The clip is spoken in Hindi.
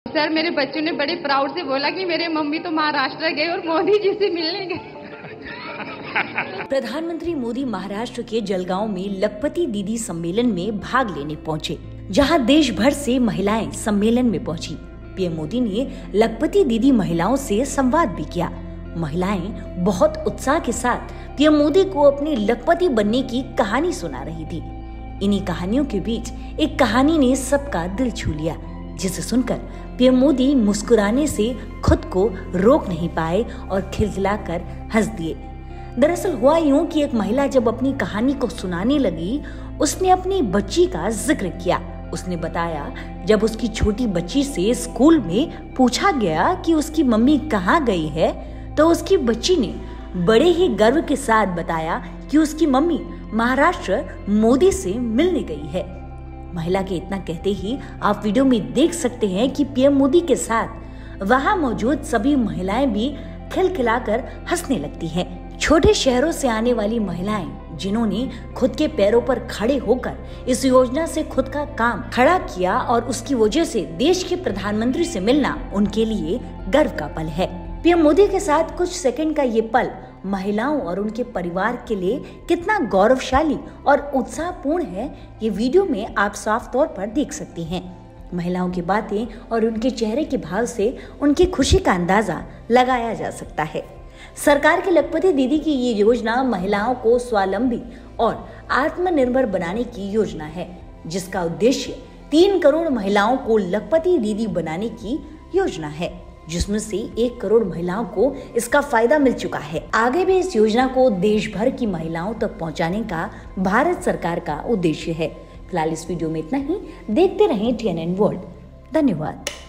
सर मेरे बच्चों ने बड़े प्राउड से बोला कि मेरे मम्मी तो महाराष्ट्र गए और मोदी जी से मिलने गए। प्रधानमंत्री मोदी महाराष्ट्र के जलगांव में लखपति दीदी सम्मेलन में भाग लेने पहुंचे, जहां देश भर से महिलाएं सम्मेलन में पहुंची। पीएम मोदी ने लखपति दीदी महिलाओं से संवाद भी किया। महिलाएं बहुत उत्साह के साथ पीएम मोदी को अपनी लखपति बनने की कहानी सुना रही थी। इन्हीं कहानियों के बीच एक कहानी ने सबका दिल छू लिया, जिसे सुनकर पीएम मोदी मुस्कुराने से खुद को रोक नहीं पाए और खिलखिलाकर हंस दिए। दरअसल हुआ यूं कि एक महिला जब अपनी कहानी को सुनाने लगी, उसने अपनी बच्ची का जिक्र किया। उसने बताया, जब उसकी छोटी बच्ची से स्कूल में पूछा गया कि उसकी मम्मी कहाँ गई है, तो उसकी बच्ची ने बड़े ही गर्व के साथ बताया कि उसकी मम्मी महाराष्ट्र मोदी से मिलने गई है। महिला के इतना कहते ही आप वीडियो में देख सकते हैं कि पीएम मोदी के साथ वहां मौजूद सभी महिलाएं भी खिलखिलाकर हंसने लगती हैं। छोटे शहरों से आने वाली महिलाएं, जिन्होंने खुद के पैरों पर खड़े होकर इस योजना से खुद का काम खड़ा किया और उसकी वजह से देश के प्रधानमंत्री से मिलना उनके लिए गर्व का पल है। पीएम मोदी के साथ कुछ सेकंड का ये पल महिलाओं और उनके परिवार के लिए कितना गौरवशाली और उत्साहपूर्ण है, ये वीडियो में आप साफ तौर पर देख सकती हैं। महिलाओं की बातें और उनके चेहरे के भाव से उनकी खुशी का अंदाजा लगाया जा सकता है। सरकार की लखपति दीदी की ये योजना महिलाओं को स्वावलंबी और आत्मनिर्भर बनाने की योजना है, जिसका उद्देश्य 3 करोड़ महिलाओं को लखपति दीदी बनाने की योजना है, जिसमें से 1 करोड़ महिलाओं को इसका फायदा मिल चुका है। आगे भी इस योजना को देश भर की महिलाओं तक पहुंचाने का भारत सरकार का उद्देश्य है। फिलहाल इस वीडियो में इतना ही। देखते रहें TNN वर्ल्ड। धन्यवाद।